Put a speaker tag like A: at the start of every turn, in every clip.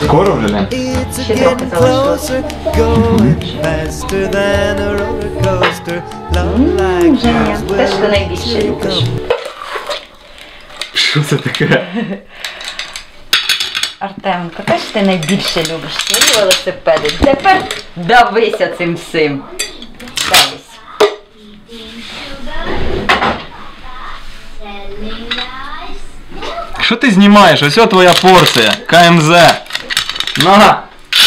A: Скоро вже, Лен?
B: Ще трохи залишилося. Женя, те, що ти найбільше любиш.
A: Що це таке?
B: Артеменко, те, що ти найбільше любиш свої велосипеди. Тепер давися цим всім. Давись.
A: Що ти знімаєш? Ось твоя порція. КМЗ. На!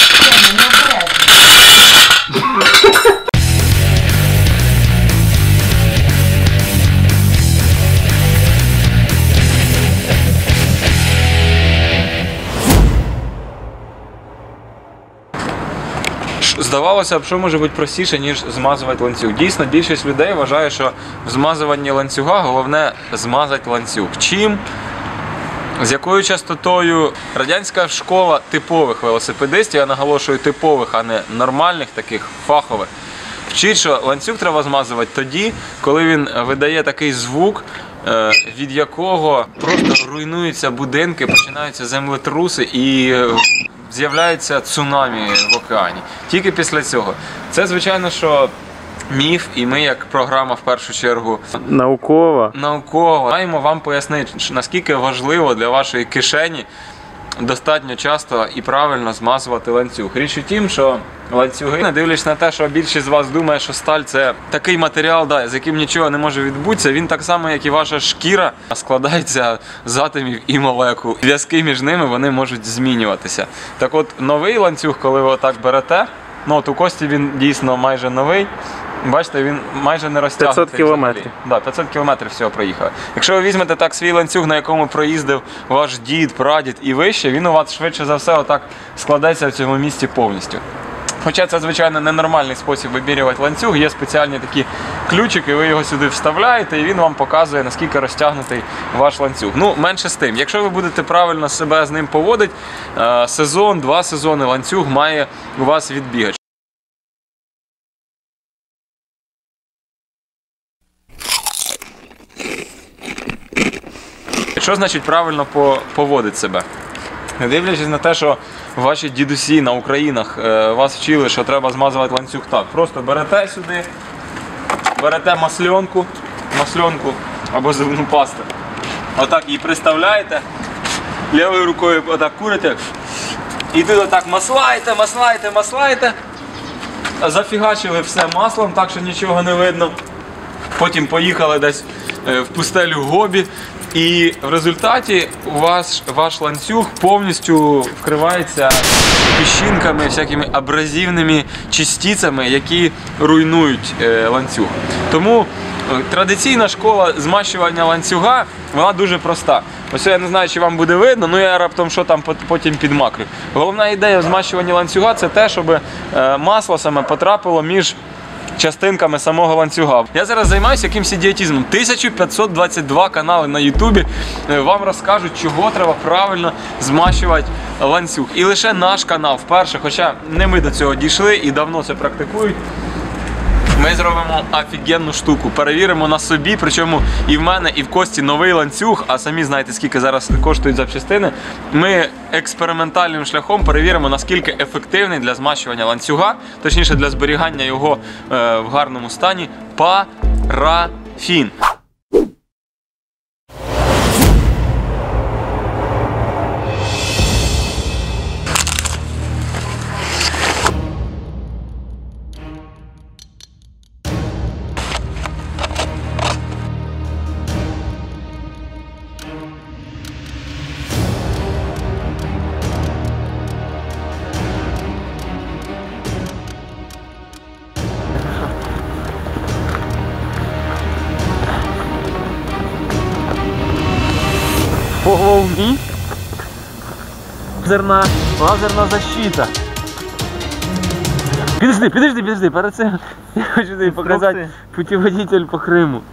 A: Здавалося б, що може бути простіше, ніж змазувати ланцюг. Дійсно, більшість людей вважає, що в змазуванні ланцюга головне змазати ланцюг. Чим? З якою частотою? Радянська школа типових велосипедистів, я наголошую типових, а не нормальних, таких фахових, вчить, що ланцюг треба змазувати тоді, коли він видає такий звук, від якого просто руйнуються будинки, починаються землетруси і з'являється цунамі в океані. Тільки після цього. Це, звичайно, що міф, і ми, як програма, в першу чергу, наукова, маємо вам пояснити, наскільки важливо для вашої кишені достатньо часто і правильно змазувати ланцюг. Річ у тім, що ланцюги, не дивлячись на те, що більшість з вас думає, що сталь – це такий матеріал, з яким нічого не може відбутися, він так само, як і ваша шкіра, складається з атомів і молекул. Зв'язки між ними, вони можуть змінюватися. Так от, новий ланцюг, коли ви отак берете, ну от у Кості він дійсно майже новий, бачите, він майже не розтягнутий. 500 кілометрів. Да, 500 кілометрів всього проїхали. Якщо ви візьмете так свій ланцюг, на якому проїздив ваш дід, прадід і вище, він у вас швидше за все отак складеться в цьому місці повністю. Хоча це, звичайно, ненормальний спосіб вибірювати ланцюг, є спеціальні такі ключики, ви його сюди вставляєте і він вам показує, наскільки розтягнутий ваш ланцюг. Ну, менше з тим. Якщо ви будете правильно себе з ним поводити, сезон, 2 сезони ланцюг має у вас відбігати. Що значить правильно поводити себе? Не дивлячись на те, що ваші дідусі на Українах вас вчили, що треба змазувати ланцюг так. Просто берете сюди, берете масльонку або зубну пасту. Отак її приставляєте, лівою рукою отак курите. І тут отак маслаєте. Зафігачили все маслом, так що нічого не видно. Потім поїхали десь в пустелю Гобі. І в результаті ваш ланцюг повністю вкривається піщинками, всякими абразивними частицями, які руйнують ланцюг. Тому традиційна школа змащування ланцюга, вона дуже проста. Ось я не знаю, чи вам буде видно, але я раптом що там потім підмакрю. Головна ідея в змащуванні ланцюга – це те, щоб масло саме потрапило між частинками самого ланцюга. Я зараз займаюся якимось ідіотизмом. 1522 канали на Ютубі вам розкажуть, чого треба правильно змащувати ланцюг. І лише наш канал вперше, хоча не ми до цього дійшли і давно це практикують, ми зробимо офігенну штуку. Перевіримо на собі, причому і в мене, і в Кості новий ланцюг, а самі знаєте, скільки зараз коштують запчастини. Ми експериментальним шляхом перевіримо, наскільки ефективний для змащування ланцюга, точніше для зберігання його в гарному стані, парафін. По волні лазерна защита. Підожди, перед цим я хочу тобі показати путіводитель по Криму.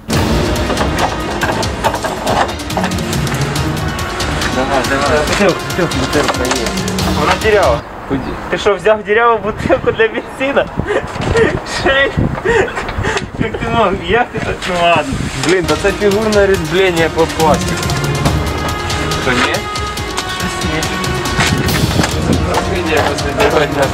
A: Бутилка є. Вона дірява. Ти що, взяв діряву бутилку для бензина? Як ти мог? Як ти так? Ну ладно. Блін, та це фігурне різьблення по пластику. Що, ні? Щось ні. відео посвятила дня.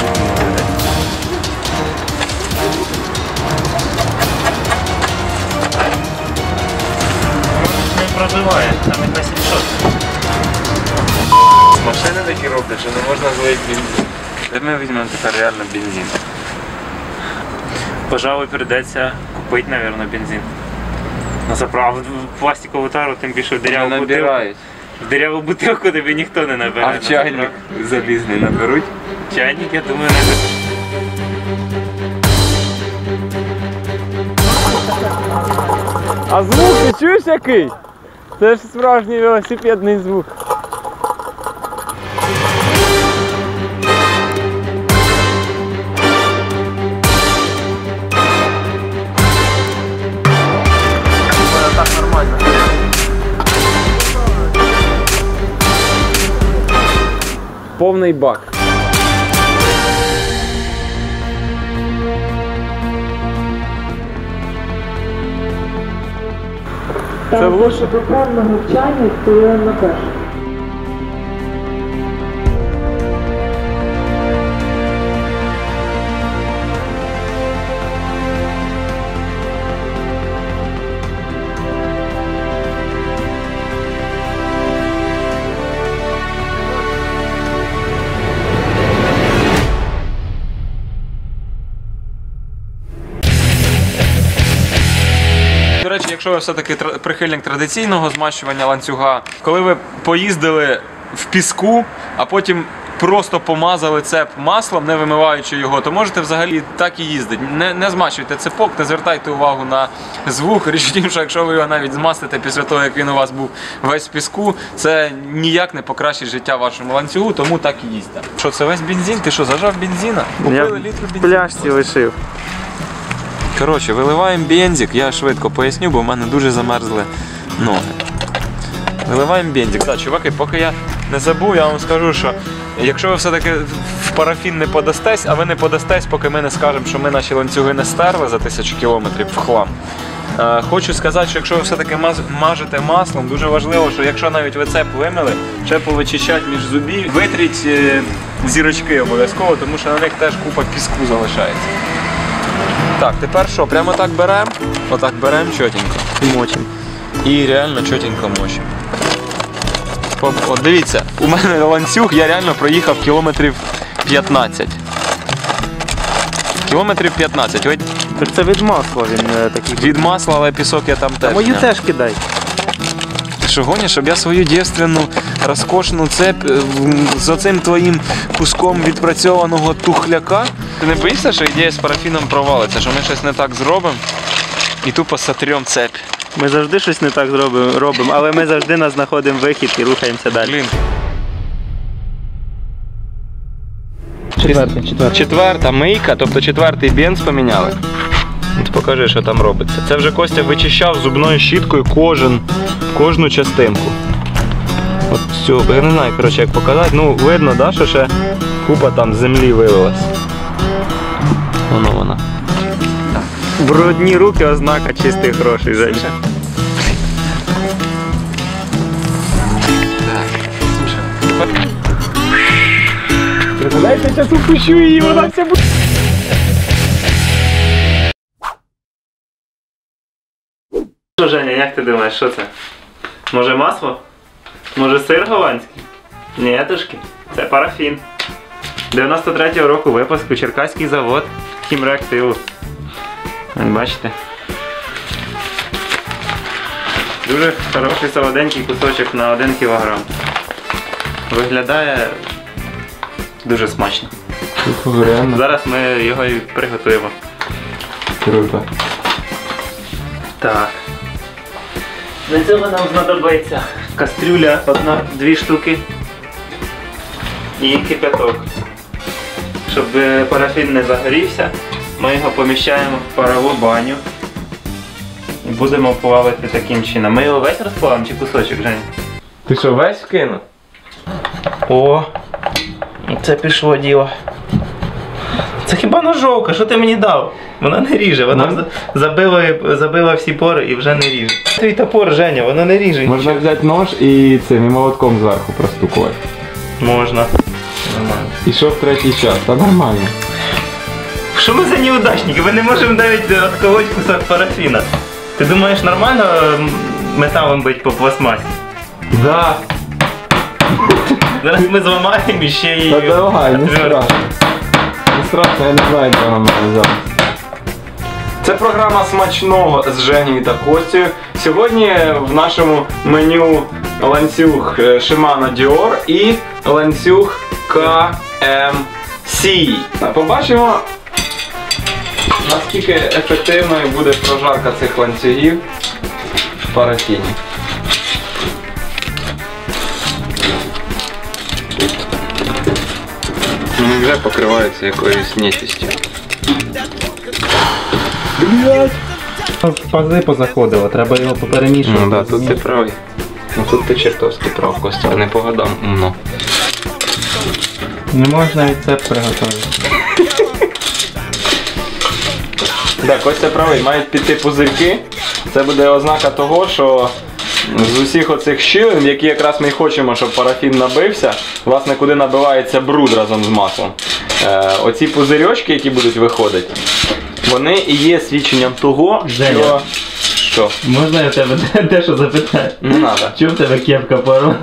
C: Не пробиває, навіть на 700.
A: Машини такі роблять, що не можна злити бензин. Де ми візьмемо тепер реально бензин?
C: Пожалуй, прийдеться купити, мабуть, бензин. На заправку пластикову тару, тим більше в диряву бутилку.
A: Набирають.
C: В диряву бутилку тобі ніхто не набере.
A: А в чайник залізний наберуть?
C: Чайник, я думаю, не.
A: А звук ти чуєш який? Це ж справжній велосипедний звук.
C: Так нормально.
A: Повний бак. Це влучно.
D: До певного чайник, то я на перший.
A: До речі, якщо ви все-таки прихильник традиційного змащування ланцюга, коли ви поїздили в піску, а потім просто помазали цеп маслом, не вимиваючи його, то можете взагалі так і їздити. Не змащуйте цепок, не звертайте увагу на звук. Річ в тім, що якщо ви його навіть змастите після того, як він у вас був весь в піску, це ніяк не покращить життя вашому ланцюгу, тому так і їздьте. Що, це весь бензин? Ти що, зажав бензина? Купили літр бензину?
C: Пляшці лишив.
A: Коротше, виливаємо бензик, я швидко поясню, бо в мене дуже замерзли ноги. Виливаємо бензик. Так, чуваки, поки я не забув, я вам скажу, що якщо ви все-таки в парафін не подастесь, а ви не подастесь, поки ми не скажемо, що ми наші ланцюги не стерли за 1000 кілометрів в хлам. Хочу сказати, що якщо ви все-таки мажете маслом, дуже важливо, що якщо навіть ви цеп вимили, ще повичищать між зубів, витріть зірочки обов'язково, тому що на них теж купа піску залишається. Так, тепер що, прямо так беремо, отак беремо чотенько і мочимо. І реально чотенько мочимо. От дивіться, у мене ланцюг, я реально проїхав кілометрів 15. Кілометрів 15. Ось
C: Так це від масла він такий.
A: від масла, але пісок я там теж.
C: Мою
A: не.
C: теж кидай.
A: Ти що гониш, щоб я свою дівственну, розкошну цеп з оцим твоїм куском відпрацьованого тухляка? Ти не боїшся, що ідея з парафіном провалиться, що ми щось не так зробимо і тупо сотрем цеп?
C: Ми завжди щось не так робимо, але ми завжди знаходимо вихід і рухаємося далі.
A: Блін.
C: Четвертий.
A: Четверта мийка, тобто четвертий бенз поміняли. От покажи, що там робиться. Це вже Костя вичищав зубною щіткою кожну частинку. От все, бо я не знаю, коротше, як показати. Ну, видно, да, що ще купа там землі вилилась. Вона.
C: Брудні руки ознака чистих грошей, Жень.
A: Представляєте, я зараз упущу її, вона вся буде.
C: Що, Женя, як ти думаєш, що це? Може масло? Може сир голландський? Ні, тушки. Це парафін. 93-го року випуску, Черкаський завод хімреактиву. Ось бачите. Дуже хороший солоденький кусочок на 1 кг. Виглядає дуже смачно.
A: Реально
C: Зараз ми його і приготуємо.
A: круто.
C: Так. Для цього нам знадобиться кастрюля, 1-2 штуки і кипяток. Щоб парафін не загорівся, ми його поміщаємо в парову баню і будемо плавити таким чином. Ми його весь розплавимо чи кусочок, Жень?
A: Ти що, весь вкинув?
C: О, це пішло діло. Це хіба ножовка, що ти мені дав? Вона не ріже, вона забила всі пори і вже не ріже. Твій топор, Женя, воно не ріже.
A: Можна взяти нож і цим і молотком зверху простукувати.
C: Можна. Нормально.
A: Ішов третій час, та нормально.
C: Що ми за неудачники? Ми не можемо навіть відколоть кусок парафіна. Ти думаєш, нормально металом бить по пластмасі?
A: Да.
C: Зараз ми зламаємо і ще й...
A: Та давай, не страшно. Не страшно, я не знаю, де вона мене взяла. Це програма смачного з Женєю та Костю. Сьогодні в нашому меню ланцюг Shimano Dior і ланцюг KMC. Побачимо, наскільки ефективною буде прожарка цих ланцюгів в парафіні. Вони вже покриваються якоюсь нечистю.
C: Пази позаходило, треба його поперемішувати.
A: Ну да, тут ти правий. Ну тут ти чертовськи прав, Костя, а не по годам умно.
C: Не можна рецепт приготувати.
A: Да, Костя правий, мають піти пузирки. Це буде ознака того, що з усіх оцих щілин, в які якраз ми й хочемо, щоб парафін набився, власне, куди набивається бруд разом з маслом. Оці пузирьочки, які будуть виходити, вони і є свідченням того,
C: Женя.
A: що...
C: Можна я тебе дещо запитаю?
A: Не надо.
C: Чому в тебе кепка порвана?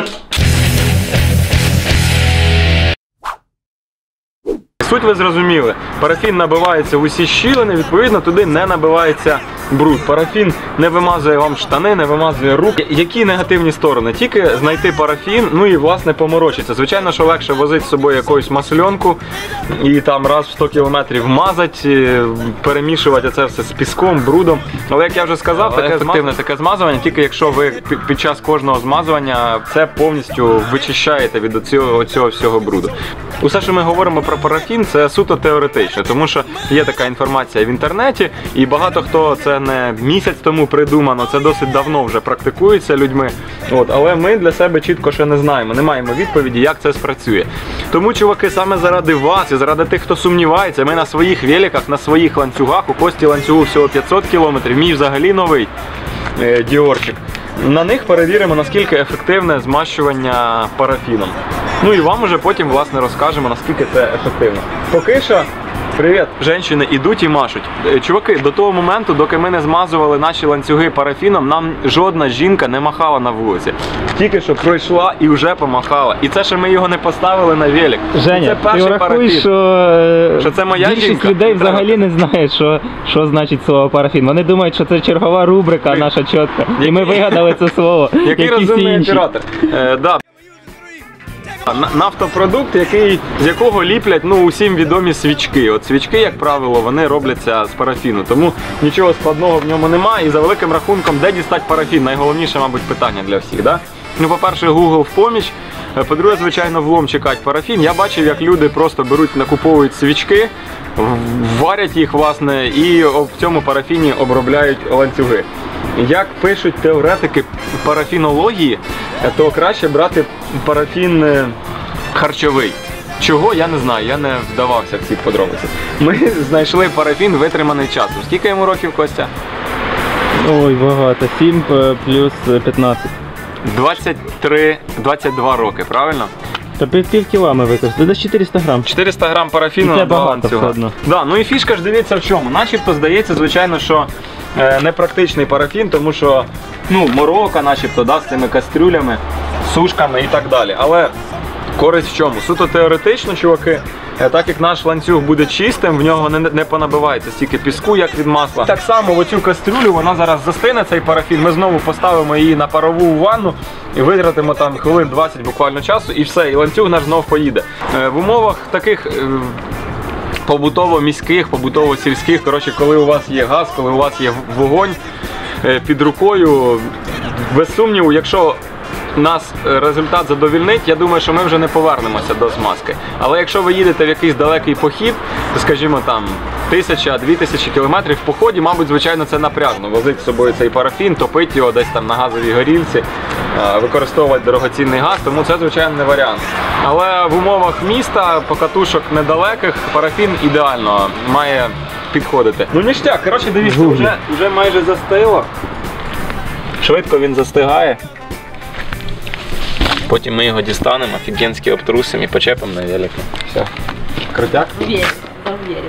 A: Суть ви зрозуміли. Парафін набивається в усі щілини, відповідно туди не набивається бруд. Парафін не вимазує вам штани, не вимазує руки. Які негативні сторони? Тільки знайти парафін, ну і власне поморочитися. Звичайно, що легше возити з собою якусь масленку і там раз в 100 кілометрів мазати, перемішувати це все з піском, брудом. Але як я вже сказав, таке ефективне таке змазування, тільки якщо ви під час кожного змазування це повністю вичищаєте від цього всього бруду. Усе, що ми говоримо про парафін, це суто теоретично, тому що є така інформація в інтернеті, і багато хто, це не місяць тому придумано, це досить давно вже практикується людьми. Але ми для себе чітко ще не знаємо, не маємо відповіді, як це спрацює. Тому, чуваки, саме заради вас і заради тих, хто сумнівається, ми на своїх великах, на своїх ланцюгах, у Кості ланцюгу всього 500 кілометрів, мій взагалі новий діорчик. На них перевіримо, наскільки ефективне змащування парафіном. Ну і вам уже потім, власне, розкажемо, наскільки це ефективно. Поки що, привіт, жінки ідуть і машуть. Чуваки, до того моменту, доки ми не змазували наші ланцюги парафіном, нам жодна жінка не махала на вулиці. Тільки що пройшла і вже помахала. І це, що ми його не поставили на велик.
C: Женя,
A: це
C: ти
A: перший
C: врахуй,
A: парафін.
C: що
A: це моя
C: більшість
A: жінка?
C: людей взагалі не знає, що значить слово парафін. Вони думають, що це чергова рубрика наша чітка. І ми вигадали це слово,
A: Який
C: як і всі
A: розумний
C: інші.
A: оператор. Да. Нафтопродукт, з якого ліплять усім відомі свічки. От свічки, як правило, вони робляться з парафіну, тому нічого складного в ньому немає. І за великим рахунком, де дістати парафін? Найголовніше, мабуть, питання для всіх. Да? По-перше, Google в поміч. По-друге, звичайно, влом чекати парафін. Я бачив, як люди просто беруть, накуповують свічки, варять їх, власне, і в цьому парафіні обробляють ланцюги. Як пишуть теоретики парафінології, то краще брати парафін харчовий. Чого, я не знаю, я не вдавався в ці подробиці. Ми знайшли парафін витриманий часом. Скільки йому років, Костя?
C: Ой, багато. 7 плюс 15.
A: 22 роки, правильно?
C: Та пів кіла ми використали, десь 400 грам.
A: 400 грам парафіну
C: І це
A: на 2
C: багато
A: ланцюга.
C: все одно.
A: Да, ну і фішка ж дивіться в чому. Начебто здається, звичайно, що непрактичний парафін, тому що морока, начебто, да, з цими кастрюлями, сушками і так далі. Але користь в чому? Суто теоретично, чуваки, так як наш ланцюг буде чистим, в нього не понабивається стільки піску, як від масла. Так само в оцю кастрюлю, вона зараз застине, цей парафін, ми знову поставимо її на парову ванну і витратимо там хвилин 20 буквально часу, і все, і ланцюг наш знов поїде. В умовах таких побутово-міських, побутово-сільських, коротше, коли у вас є газ, коли у вас є вогонь під рукою, без сумніву, якщо нас результат задовільнить, я думаю, що ми вже не повернемося до змазки. Але якщо ви їдете в якийсь далекий похід, скажімо там 1000-2000 кілометрів в поході, мабуть, звичайно, це напряжно. Возити з собою цей парафін, топити його десь там на газовій горілці, використовувати дорогоцінний газ, тому це, звичайно, не варіант. Але в умовах міста, покатушок недалеких, парафін ідеально має підходити. Ну ніштяк, коротше, дивіться, вже майже застило. Швидко він застигає. Потім ми його дістанемо, офігенськи обтрусимо і почепимо на велику. Все. Крутяк?
B: Уверен, уверен.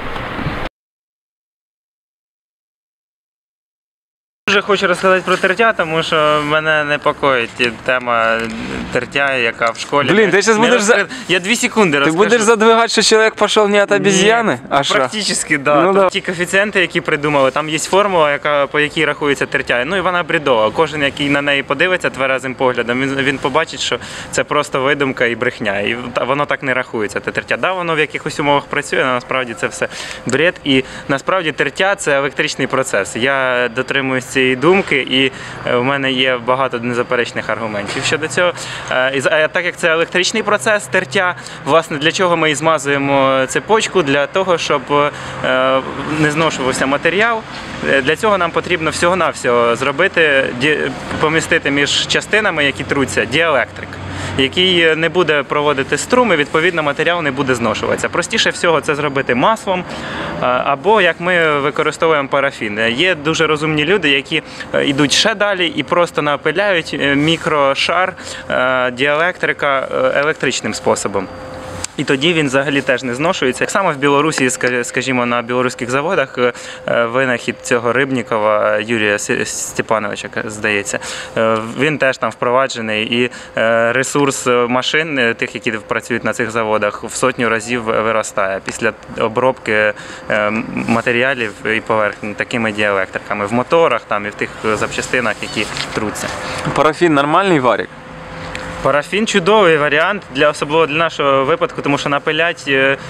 C: Дуже хочу розказати про тертя, тому що мене непокоїть тема тертя, яка в школі.
A: Блін, ти зараз
C: не
A: будеш
C: розкрит- Я 2 секунди
A: Ти
C: розкажу.
A: будеш задвигати, що чоловік пішов не від обезьяни? А що?
C: Практично, да.
A: Ну,
C: Тут
A: да.
C: ті коефіцієнти, які придумали, там є формула, по якій рахується тертя. Ну і вона бредова. Кожен, який на неї подивиться тверезим поглядом, він побачить, що це просто видумка і брехня. І воно так не рахується, те тертя. Да, воно в якихось умовах працює, але насправді це все бред. І насправді тертя це електричний процес. Я дотримуюсь цієї думки, і в мене є багато незаперечних аргументів щодо цього. Так як це електричний процес тертя, власне, для чого ми і змазуємо цепочку? Для того, щоб не зношувався матеріал. Для цього нам потрібно всього-навсього зробити, помістити між частинами, які труться, діелектрик, який не буде проводити струм, і відповідно матеріал не буде зношуватися. Простіше всього це зробити маслом, або як ми використовуємо парафін. Є дуже розумні люди, які йдуть ще далі і просто напиляють мікрошар діелектрика електричним способом. І тоді він взагалі теж не зношується. Так само в Білорусі, скажімо, на білоруських заводах винахід цього Рибнікова Юрія Степановича, здається, він теж там впроваджений, і ресурс машин, тих, які працюють на цих заводах, в 100 разів виростає після обробки матеріалів і поверхні такими діелектриками в моторах там, і в тих запчастинах, які труться.
A: Парафін нормальний варік?
C: Парафін чудовий варіант, особливо для нашого випадку, тому що напилять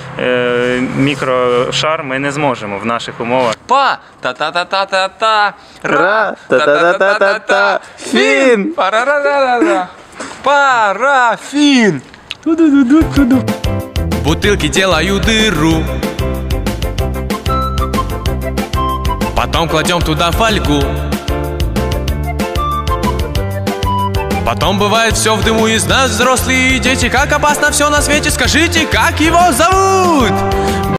C: мікрошар ми не зможемо в наших умовах.
A: Па! Та-та-та-та-та-та!
C: Ра! Та-та-та-та-та-та!
A: Фін! Пара-ра-ра-ра-ра! Парафін!
E: Бутылки делаю дыру. Потом кладем туда фольгу. Потом бывает все в дыму, из нас взрослые дети. Как опасно все на свете, скажите, как его зовут?